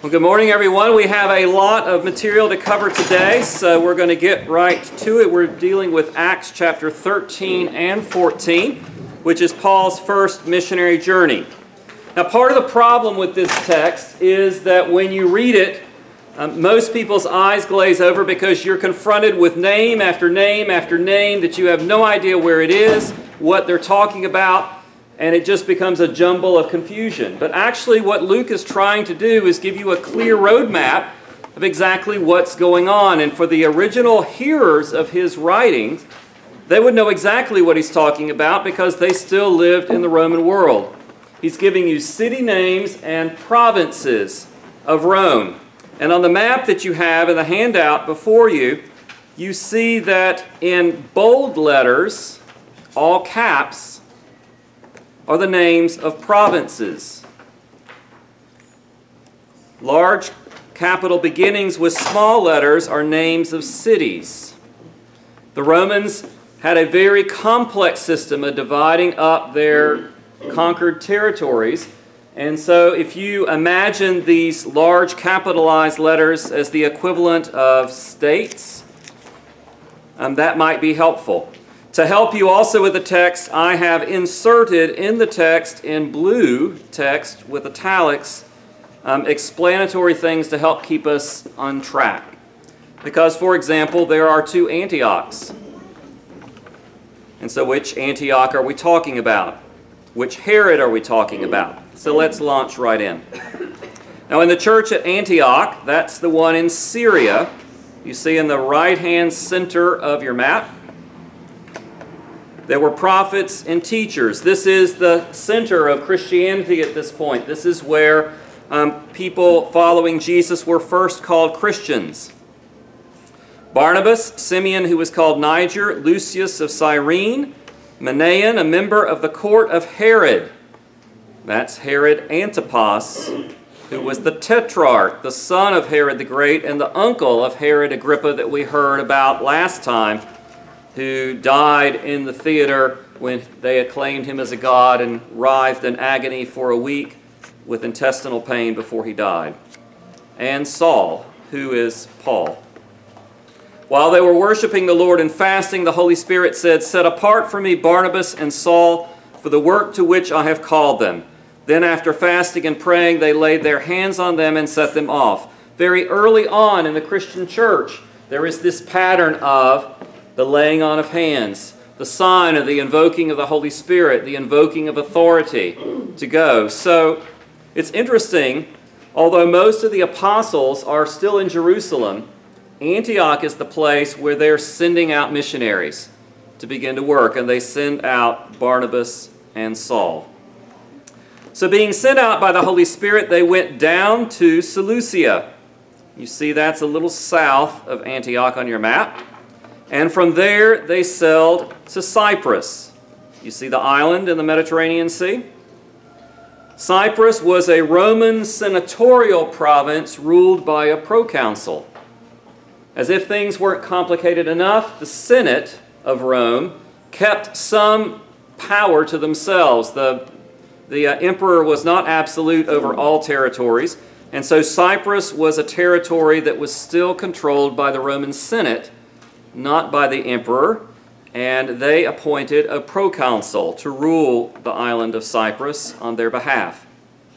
Well, good morning, everyone. We have a lot of material to cover today, so we're going to get right to it. We're dealing with Acts chapter 13 and 14, which is Paul's first missionary journey. Now, part of the problem with this text is that when you read it, most people's eyes glaze over because you're confronted with name after name after name that you have no idea where it is, what they're talking about, and it just becomes a jumble of confusion. But actually what Luke is trying to do is give you a clear roadmap of exactly what's going on. And for the original hearers of his writings, they would know exactly what he's talking about because they still lived in the Roman world. He's giving you city names and provinces of Rome. And on the map that you have in the handout before you, you see that in bold letters, all caps, are the names of provinces. Large capital beginnings with small letters are names of cities. The Romans had a very complex system of dividing up their conquered territories. And so if you imagine these large capitalized letters as the equivalent of states, that might be helpful. To help you also with the text, I have inserted in the text in blue text with italics explanatory things to help keep us on track. Because, for example, there are two Antiochs. And so which Antioch are we talking about? Which Herod are we talking about? So let's launch right in. Now in the church at Antioch, that's the one in Syria. You see in the right-hand center of your map. There were prophets and teachers. This is the center of Christianity at this point. This is where people following Jesus were first called Christians. Barnabas, Simeon, who was called Niger, Lucius of Cyrene, Manaen, a member of the court of Herod. That's Herod Antipas, who was the tetrarch, the son of Herod the Great, and the uncle of Herod Agrippa that we heard about last time, who died in the theater when they acclaimed him as a god and writhed in agony for a week with intestinal pain before he died. And Saul, who is Paul. While they were worshiping the Lord and fasting, the Holy Spirit said, "Set apart for me Barnabas and Saul for the work to which I have called them." Then after fasting and praying, they laid their hands on them and set them off. Very early on in the Christian church, there is this pattern of the laying on of hands, the sign of the invoking of the Holy Spirit, the invoking of authority to go. So it's interesting, although most of the apostles are still in Jerusalem, Antioch is the place where they're sending out missionaries to begin to work, and they send out Barnabas and Saul. So being sent out by the Holy Spirit, they went down to Seleucia. You see that's a little south of Antioch on your map. And from there, they sailed to Cyprus. You see the island in the Mediterranean Sea? Cyprus was a Roman senatorial province ruled by a proconsul. As if things weren't complicated enough, the Senate of Rome kept some power to themselves. The emperor was not absolute over all territories, and so Cyprus was a territory that was still controlled by the Roman Senate, not by the emperor, and they appointed a proconsul to rule the island of Cyprus on their behalf.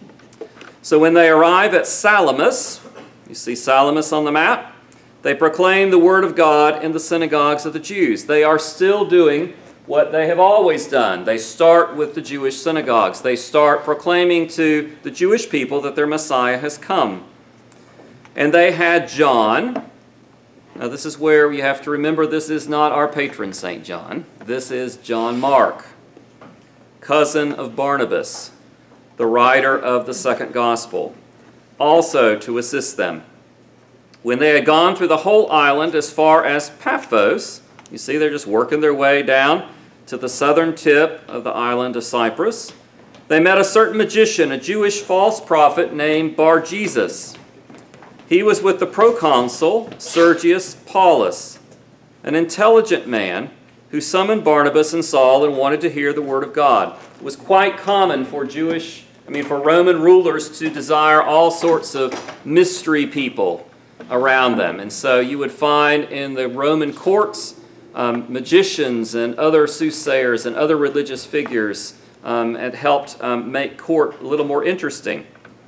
So when they arrive at Salamis, you see Salamis on the map, they proclaim the word of God in the synagogues of the Jews. They are still doing what they have always done. They start with the Jewish synagogues. They start proclaiming to the Jewish people that their Messiah has come. And they had John. Now this is where you have to remember this is not our patron St. John. This is John Mark, cousin of Barnabas, the writer of the second gospel, also to assist them. When they had gone through the whole island as far as Paphos, you see they're just working their way down to the southern tip of the island of Cyprus, they met a certain magician, a Jewish false prophet named Bar-Jesus. He was with the proconsul Sergius Paulus, an intelligent man who summoned Barnabas and Saul and wanted to hear the word of God. It was quite common for Jewish I mean, for Roman rulers to desire all sorts of mystery people around them. And so you would find in the Roman courts magicians and other soothsayers and other religious figures and helped make court a little more interesting.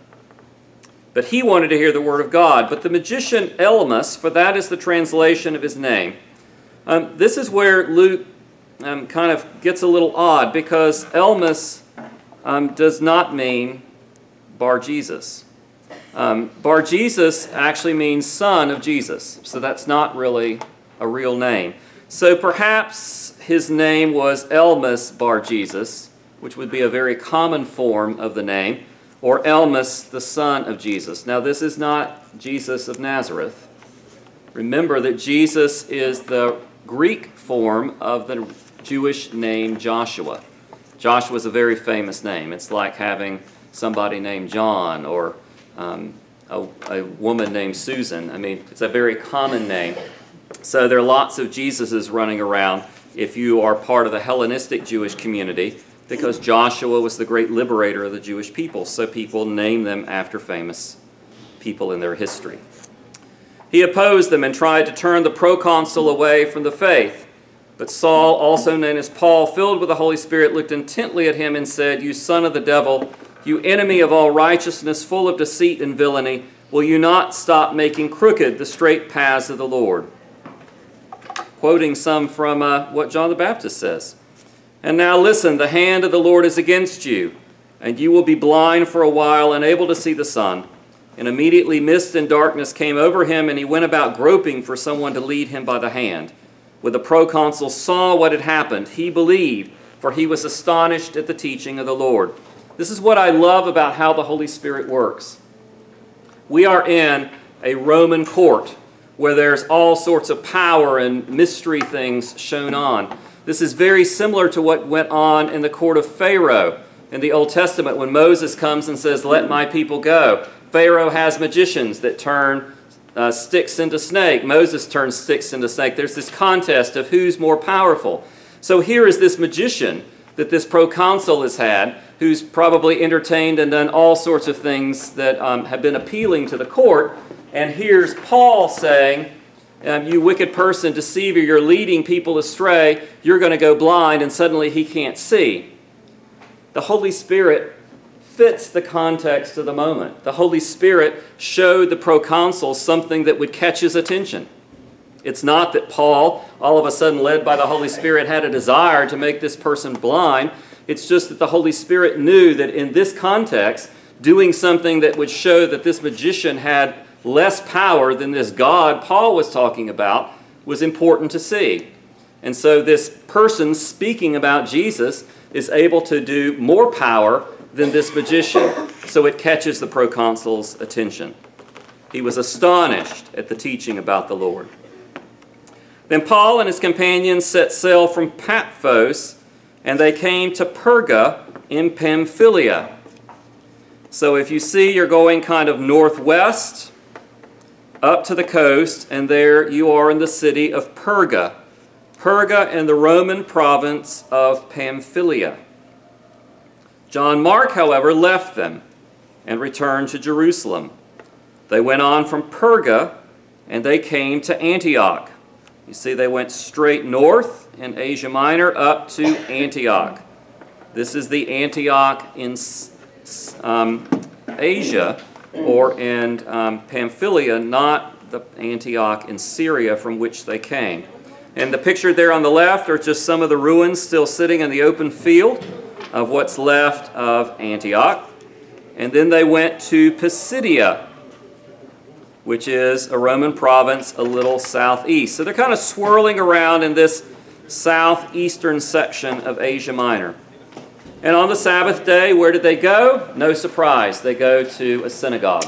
But he wanted to hear the word of God. But the magician Elymas, for that is the translation of his name, this is where Luke kind of gets a little odd, because Elymas does not mean Bar-Jesus. Bar-Jesus actually means son of Jesus, so that's not really a real name. So perhaps his name was Elymas Bar-Jesus, which would be a very common form of the name, or Elymas, the son of Jesus. Now, this is not Jesus of Nazareth. Remember that Jesus is the Greek form of the Jewish name Joshua. Joshua is a very famous name. It's like having somebody named John or a woman named Susan. I mean, it's a very common name. So there are lots of Jesuses running around if you are part of the Hellenistic Jewish community, because Joshua was the great liberator of the Jewish people, so people name them after famous people in their history. He opposed them and tried to turn the proconsul away from the faith. But Saul, also known as Paul, filled with the Holy Spirit, looked intently at him and said, "You son of the devil, you enemy of all righteousness, full of deceit and villainy, will you not stop making crooked the straight paths of the Lord?" Quoting some from what John the Baptist says. "And now listen, the hand of the Lord is against you, and you will be blind for a while, unable to see the sun." And immediately mist and darkness came over him, and he went about groping for someone to lead him by the hand. When the proconsul saw what had happened, he believed, for he was astonished at the teaching of the Lord. This is what I love about how the Holy Spirit works. We are in a Roman court where there's all sorts of power and mystery things shown on. This is very similar to what went on in the court of Pharaoh in the Old Testament when Moses comes and says, "Let my people go." Pharaoh has magicians that turn sticks into snake. Moses turns sticks into snake. There's this contest of who's more powerful. So here is this magician that this proconsul has had, who's probably entertained and done all sorts of things that have been appealing to the court. And here's Paul saying, "You wicked person, deceiver, you're leading people astray. You're going to go blind," and suddenly he can't see. The Holy Spirit fits the context of the moment. The Holy Spirit showed the proconsul something that would catch his attention. It's not that Paul, all of a sudden led by the Holy Spirit, had a desire to make this person blind. It's just that the Holy Spirit knew that in this context, doing something that would show that this magician had less power than this God Paul was talking about was important to see. And so this person speaking about Jesus is able to do more power than this magician, so it catches the proconsul's attention. He was astonished at the teaching about the Lord. Then Paul and his companions set sail from Paphos, and they came to Perga in Pamphylia. So if you see, you're going kind of northwest up to the coast, and there you are in the city of Perga. Perga in the Roman province of Pamphylia. John Mark, however, left them and returned to Jerusalem. They went on from Perga, and they came to Antioch. You see, they went straight north in Asia Minor up to Antioch. This is the Antioch in Asia, or in Pamphylia, not the Antioch in Syria from which they came. And the picture there on the left are just some of the ruins still sitting in the open field of what's left of Antioch. And then they went to Pisidia, which is a Roman province a little southeast. So they're kind of swirling around in this southeastern section of Asia Minor. And on the Sabbath day, where did they go? No surprise, they go to a synagogue.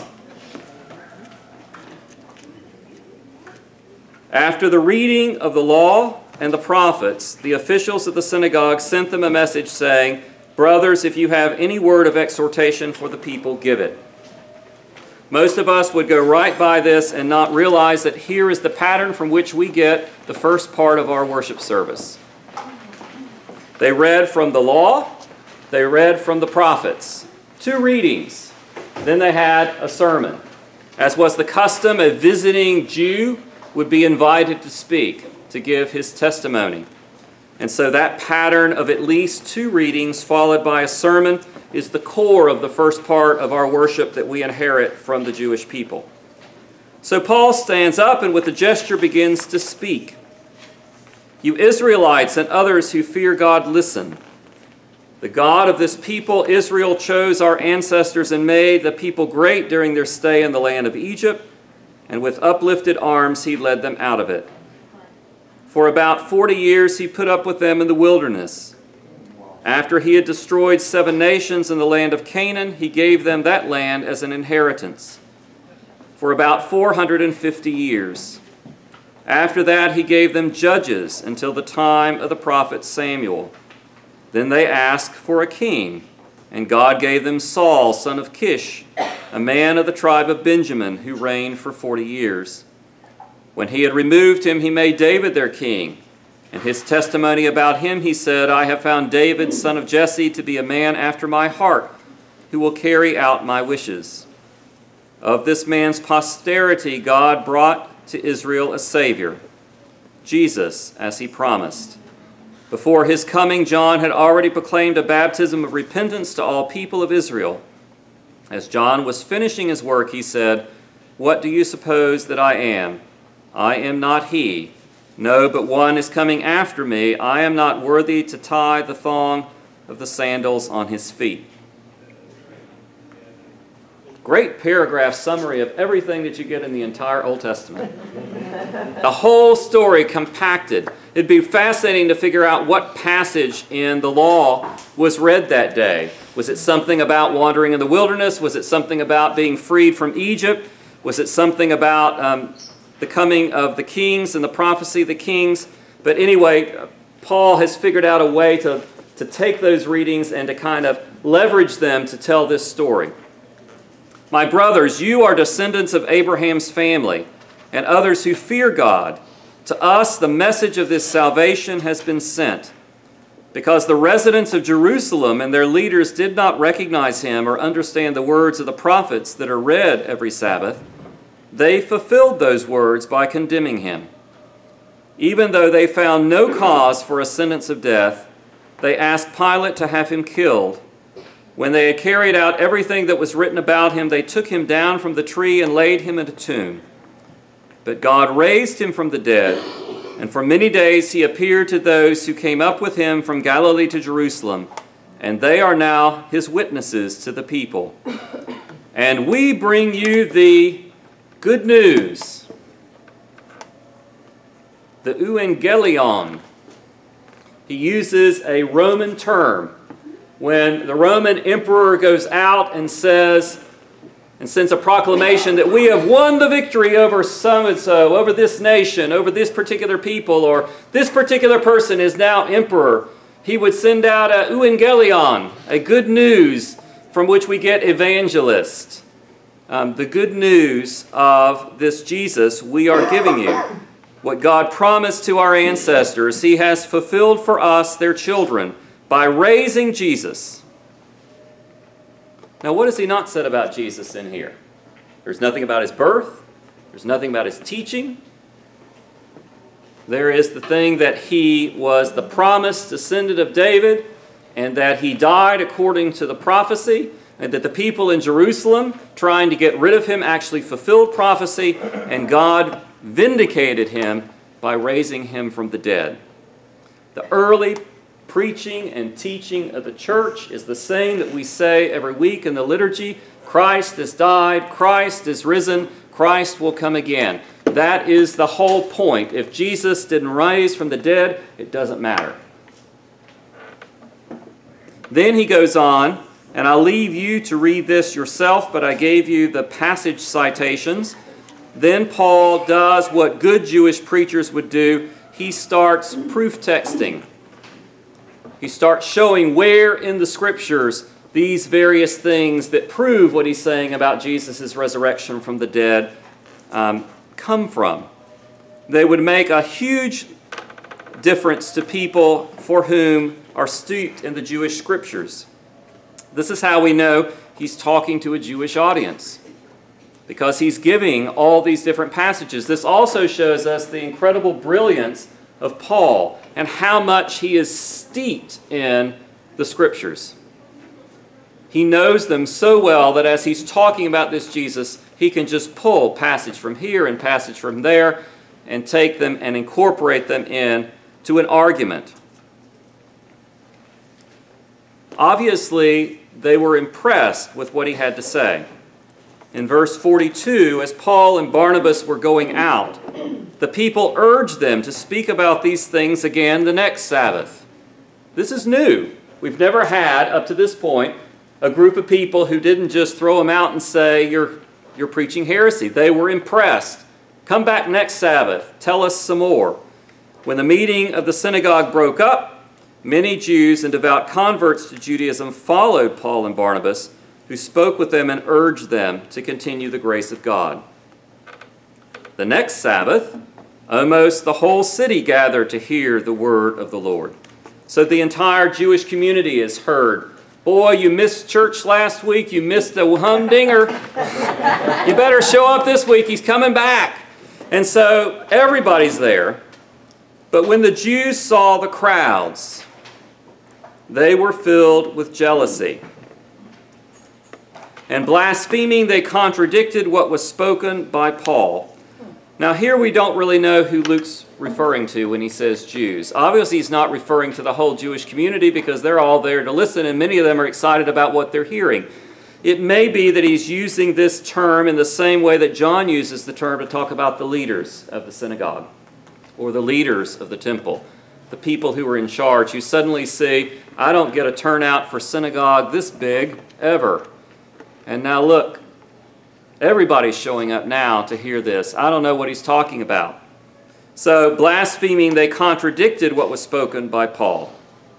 After the reading of the law and the prophets, the officials of the synagogue sent them a message saying, "Brothers, if you have any word of exhortation for the people, give it." Most of us would go right by this and not realize that here is the pattern from which we get the first part of our worship service. They read from the law, they read from the prophets, 2 readings. Then they had a sermon. As was the custom, a visiting Jew would be invited to speak, to give his testimony. And so that pattern of at least 2 readings followed by a sermon is the core of the first part of our worship that we inherit from the Jewish people. So Paul stands up and with a gesture begins to speak. You Israelites and others who fear God, listen. The God of this people, Israel, chose our ancestors and made the people great during their stay in the land of Egypt, and with uplifted arms he led them out of it. For about 40 years he put up with them in the wilderness. After he had destroyed 7 nations in the land of Canaan, he gave them that land as an inheritance for about 450 years. After that he gave them judges until the time of the prophet Samuel. Then they asked for a king, and God gave them Saul, son of Kish, a man of the tribe of Benjamin, who reigned for 40 years. When he had removed him, he made David their king. And his testimony about him, he said, I have found David, son of Jesse, to be a man after my heart, who will carry out my wishes. Of this man's posterity, God brought to Israel a Savior, Jesus, as he promised. Before his coming, John had already proclaimed a baptism of repentance to all people of Israel. As John was finishing his work, he said, What do you suppose that I am? I am not he. No, but one is coming after me. I am not worthy to tie the thong of the sandals on his feet. Great paragraph summary of everything that you get in the entire Old Testament. The whole story compacted. It'd be fascinating to figure out what passage in the law was read that day. Was it something about wandering in the wilderness? Was it something about being freed from Egypt? Was it something about the coming of the kings and the prophecy of the kings? But anyway, Paul has figured out a way to take those readings and to kind of leverage them to tell this story. My brothers, you are descendants of Abraham's family and others who fear God. To us, the message of this salvation has been sent. Because the residents of Jerusalem and their leaders did not recognize him or understand the words of the prophets that are read every Sabbath, they fulfilled those words by condemning him. Even though they found no cause for a sentence of death, they asked Pilate to have him killed. When they had carried out everything that was written about him, they took him down from the tree and laid him in a tomb. But God raised him from the dead, and for many days he appeared to those who came up with him from Galilee to Jerusalem, and they are now his witnesses to the people. And we bring you the good news, the euangelion. He uses a Roman term. When the Roman emperor goes out and says, and sends a proclamation that we have won the victory over so-and-so, over this nation, over this particular people, or this particular person is now emperor, he would send out a euangelion, a good news from which we get evangelist. The good news of this Jesus we are giving you. What God promised to our ancestors, he has fulfilled for us, their children, by raising Jesus. Now, what has he not said about Jesus in here? There's nothing about his birth. There's nothing about his teaching. There is the thing that he was the promised descendant of David, and that he died according to the prophecy, and that the people in Jerusalem, trying to get rid of him, actually fulfilled prophecy, and God vindicated him by raising him from the dead. The early preaching and teaching of the church is the same that we say every week in the liturgy. Christ has died, Christ is risen, Christ will come again. That is the whole point. If Jesus didn't rise from the dead, it doesn't matter. Then he goes on, and I'll leave you to read this yourself, but I gave you the passage citations. Then Paul does what good Jewish preachers would do. He starts proof texting. He starts showing where in the Scriptures these various things that prove what he's saying about Jesus' resurrection from the dead come from. They would make a huge difference to people for whom are steeped in the Jewish Scriptures. This is how we know he's talking to a Jewish audience, because he's giving all these different passages. This also shows us the incredible brilliance of Paul and how much he is steeped in the Scriptures. He knows them so well that as he's talking about this Jesus, he can just pull passage from here and passage from there and take them and incorporate them in to an argument. Obviously, they were impressed with what he had to say. In verse 42, as Paul and Barnabas were going out, the people urged them to speak about these things again the next Sabbath. This is new. We've never had, up to this point, a group of people who didn't just throw them out and say, you're preaching heresy. They were impressed. Come back next Sabbath. Tell us some more. When the meeting of the synagogue broke up, many Jews and devout converts to Judaism followed Paul and Barnabas, who spoke with them and urged them to continue the grace of God. The next Sabbath, almost the whole city gathered to hear the word of the Lord. So the entire Jewish community is heard. Boy, you missed church last week. You missed a humdinger. You better show up this week. He's coming back. And so everybody's there. But when the Jews saw the crowds, they were filled with jealousy. And blaspheming, they contradicted what was spoken by Paul. Now here we don't really know who Luke's referring to when he says Jews. Obviously he's not referring to the whole Jewish community because they're all there to listen and many of them are excited about what they're hearing. It may be that he's using this term in the same way that John uses the term to talk about the leaders of the synagogue or the leaders of the temple, the people who are in charge, who suddenly see, I don't get a turnout for synagogue this big ever. And now look, everybody's showing up now to hear this. I don't know what he's talking about. So, blaspheming, they contradicted what was spoken by Paul.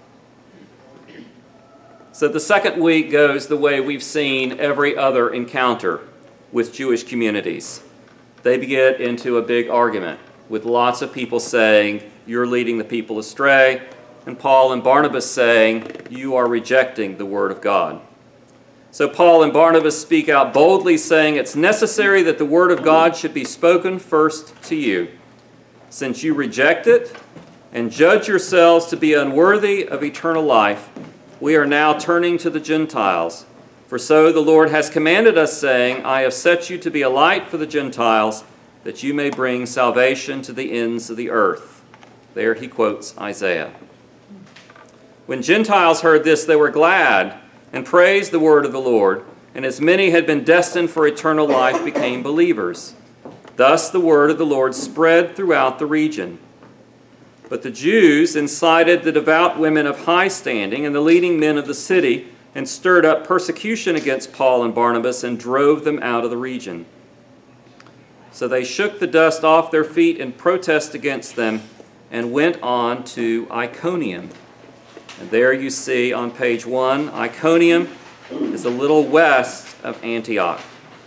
So the second week goes the way we've seen every other encounter with Jewish communities. They get into a big argument with lots of people saying, you're leading the people astray, and Paul and Barnabas saying, you are rejecting the word of God. So Paul and Barnabas speak out boldly, saying, it's necessary that the word of God should be spoken first to you. Since you reject it and judge yourselves to be unworthy of eternal life, we are now turning to the Gentiles. For so the Lord has commanded us, saying, I have set you to be a light for the Gentiles, that you may bring salvation to the ends of the earth. There he quotes Isaiah. When Gentiles heard this, they were glad and praised the word of the Lord, and as many had been destined for eternal life became believers. Thus the word of the Lord spread throughout the region. But the Jews incited the devout women of high standing and the leading men of the city, and stirred up persecution against Paul and Barnabas and drove them out of the region. So they shook the dust off their feet in protest against them and went on to Iconium. And there you see on page 1, Iconium is a little west of Antioch.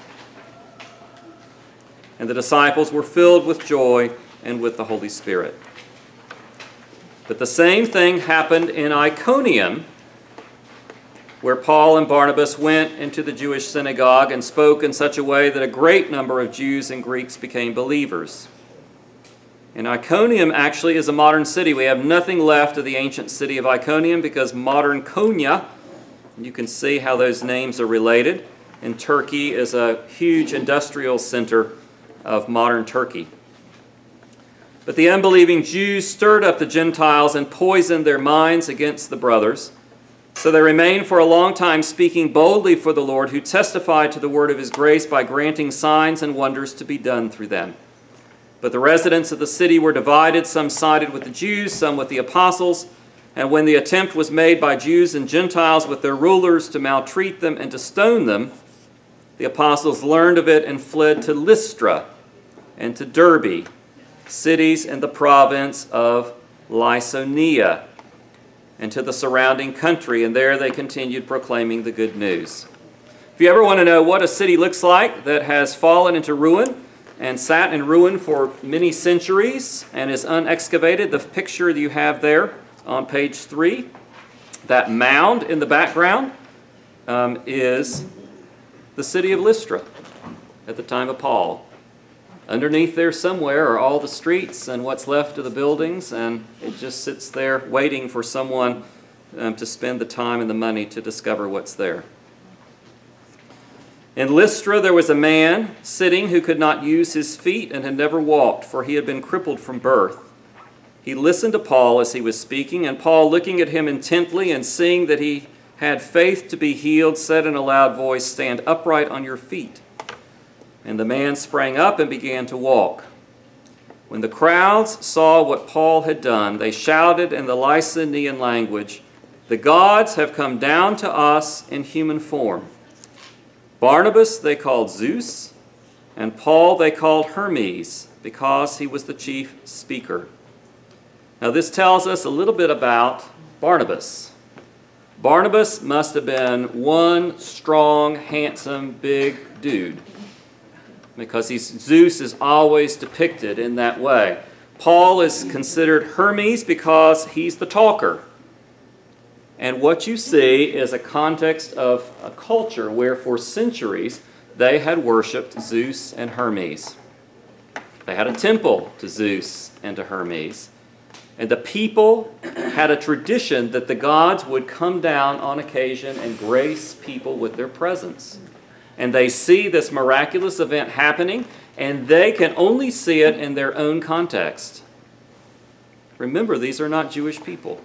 And the disciples were filled with joy and with the Holy Spirit. But the same thing happened in Iconium, where Paul and Barnabas went into the Jewish synagogue and spoke in such a way that a great number of Jews and Greeks became believers. And Iconium actually is a modern city. We have nothing left of the ancient city of Iconium because modern Konya, you can see how those names are related, in Turkey is a huge industrial center of modern Turkey. But the unbelieving Jews stirred up the Gentiles and poisoned their minds against the brothers. So they remained for a long time speaking boldly for the Lord, who testified to the word of his grace by granting signs and wonders to be done through them. But the residents of the city were divided. Some sided with the Jews, some with the apostles. And when the attempt was made by Jews and Gentiles with their rulers to maltreat them and to stone them, the apostles learned of it and fled to Lystra and to Derbe, cities in the province of Lycaonia, and to the surrounding country, and there they continued proclaiming the good news. If you ever want to know what a city looks like that has fallen into ruin and sat in ruin for many centuries and is unexcavated, the picture that you have there on page 3, that mound in the background, is the city of Lystra at the time of Paul. Underneath there somewhere are all the streets and what's left of the buildings, and it just sits there waiting for someone to spend the time and the money to discover what's there. In Lystra there was a man sitting who could not use his feet and had never walked, for he had been crippled from birth. He listened to Paul as he was speaking, and Paul, looking at him intently and seeing that he had faith to be healed, said in a loud voice, "Stand upright on your feet." And the man sprang up and began to walk. When the crowds saw what Paul had done, they shouted in the Lycaonian language, "The gods have come down to us in human form." Barnabas they called Zeus, and Paul they called Hermes, because he was the chief speaker. Now this tells us a little bit about Barnabas. Barnabas must have been one strong, handsome, big dude, because Zeus is always depicted in that way. Paul is considered Hermes because he's the talker. And what you see is a context of a culture where for centuries they had worshipped Zeus and Hermes. They had a temple to Zeus and to Hermes. And the people had a tradition that the gods would come down on occasion and grace people with their presence. And they see this miraculous event happening, and they can only see it in their own context. Remember, these are not Jewish people.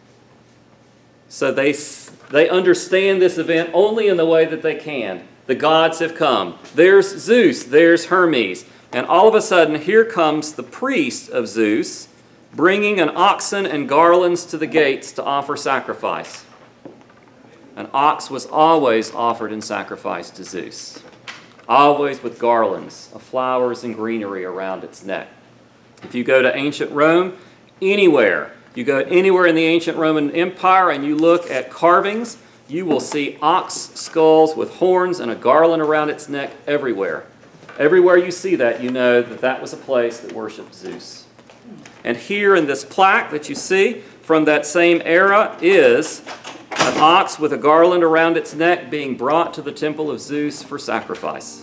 So they understand this event only in the way that they can. The gods have come. There's Zeus, there's Hermes. And all of a sudden, here comes the priest of Zeus, bringing an oxen and garlands to the gates to offer sacrifice. An ox was always offered in sacrifice to Zeus, always with garlands of flowers and greenery around its neck. If you go to ancient Rome, anywhere, you go anywhere in the ancient Roman Empire and you look at carvings, you will see ox skulls with horns and a garland around its neck everywhere. Everywhere you see that, you know that that was a place that worshipped Zeus. And here in this plaque that you see from that same era is an ox with a garland around its neck being brought to the temple of Zeus for sacrifice.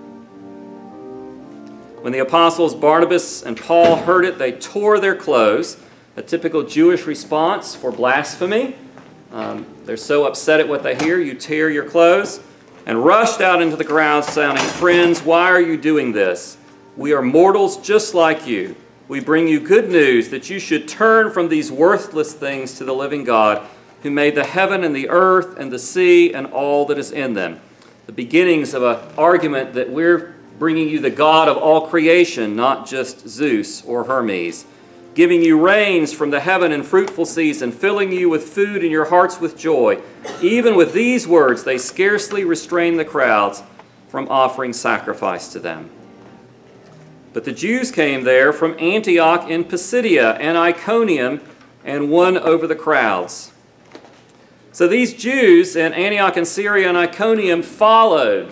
When the apostles Barnabas and Paul heard it, they tore their clothes, a typical Jewish response for blasphemy. They're so upset at what they hear, you tear your clothes, and rushed out into the crowd shouting, "Friends, why are you doing this? We are mortals just like you. We bring you good news that you should turn from these worthless things to the living God, who made the heaven and the earth and the sea and all that is in them." The beginnings of an argument that we're bringing you the God of all creation, not just Zeus or Hermes, giving you rains from the heaven and fruitful season, filling you with food and your hearts with joy. Even with these words, they scarcely restrained the crowds from offering sacrifice to them. But the Jews came there from Antioch in Pisidia and Iconium and won over the crowds. So these Jews in Antioch and Syria and Iconium followed.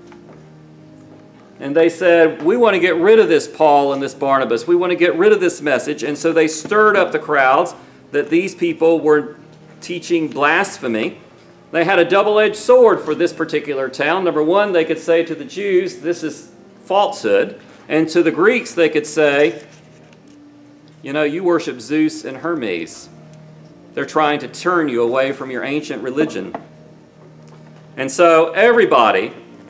And they said, "We want to get rid of this Paul and this Barnabas. We want to get rid of this message." And so they stirred up the crowds that these people were teaching blasphemy. They had a double-edged sword for this particular town. Number one, they could say to the Jews, "This is falsehood." And to the Greeks, they could say, "You know, you worship Zeus and Hermes. They're trying to turn you away from your ancient religion." And so everybody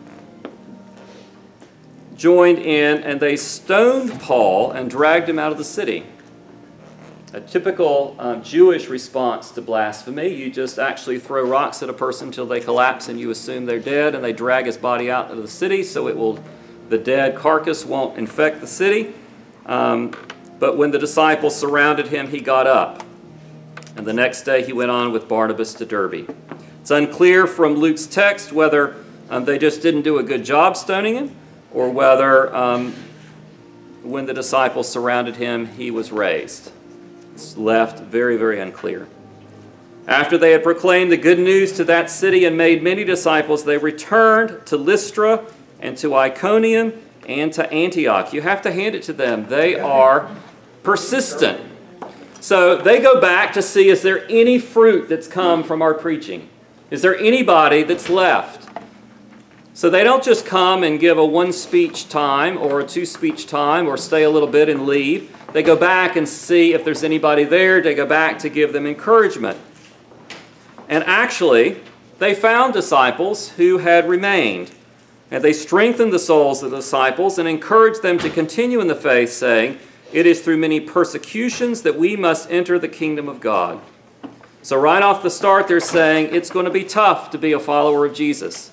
joined in, and they stoned Paul and dragged him out of the city. A typical Jewish response to blasphemy. You just actually throw rocks at a person until they collapse and you assume they're dead, and they drag his body out of the city so the dead carcass won't infect the city. But when the disciples surrounded him, he got up. And the next day he went on with Barnabas to Derbe. It's unclear from Luke's text whether they just didn't do a good job stoning him, or whether when the disciples surrounded him, he was raised. It's left very, very unclear. After they had proclaimed the good news to that city and made many disciples, they returned to Lystra and to Iconium and to Antioch. You have to hand it to them. They are persistent. So they go back to see, is there any fruit that's come from our preaching? Is there anybody that's left? So they don't just come and give a one-speech time or a two-speech time or stay a little bit and leave. They go back and see if there's anybody there. They go back to give them encouragement. And actually, they found disciples who had remained. And they strengthened the souls of the disciples and encouraged them to continue in the faith, saying, "It is through many persecutions that we must enter the kingdom of God." So right off the start, they're saying it's going to be tough to be a follower of Jesus.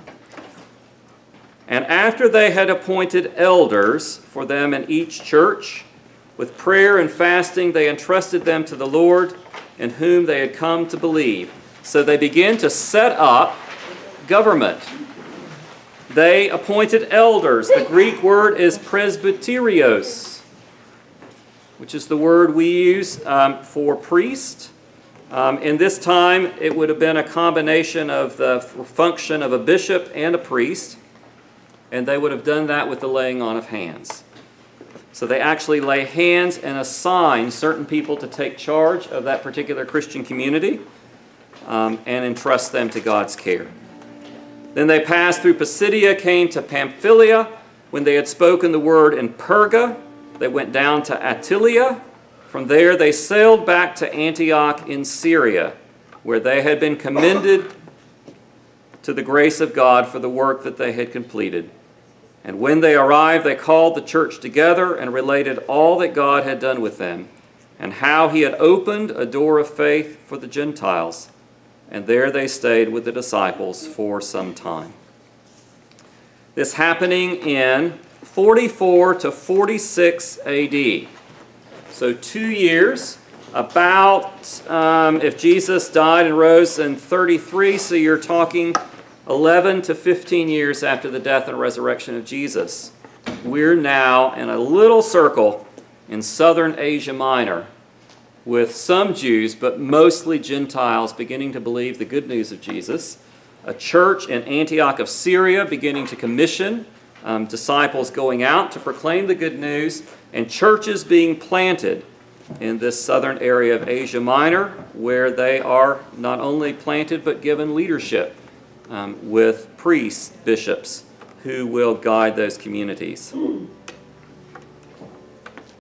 And after they had appointed elders for them in each church, with prayer and fasting, they entrusted them to the Lord, in whom they had come to believe. So they began to set up government. They appointed elders. The Greek word is presbyterios, which is the word we use for priest. In this time, it would have been a combination of the function of a bishop and a priest, and they would have done that with the laying on of hands. So they actually lay hands and assign certain people to take charge of that particular Christian community and entrust them to God's care. Then they passed through Pisidia, came to Pamphylia. When they had spoken the word in Perga, they went down to Attalia. From there they sailed back to Antioch in Syria, where they had been commended to the grace of God for the work that they had completed. And when they arrived, they called the church together and related all that God had done with them, and how he had opened a door of faith for the Gentiles. And there they stayed with the disciples for some time. This happening in 44 to 46 AD. So 2 years, about, if Jesus died and rose in 33, so you're talking 11 to 15 years after the death and resurrection of Jesus. We're now in a little circle in southern Asia Minor with some Jews, but mostly Gentiles, beginning to believe the good news of Jesus. A church in Antioch of Syria beginning to commission disciples going out to proclaim the good news, and churches being planted in this southern area of Asia Minor, where they are not only planted but given leadership with priests, bishops, who will guide those communities.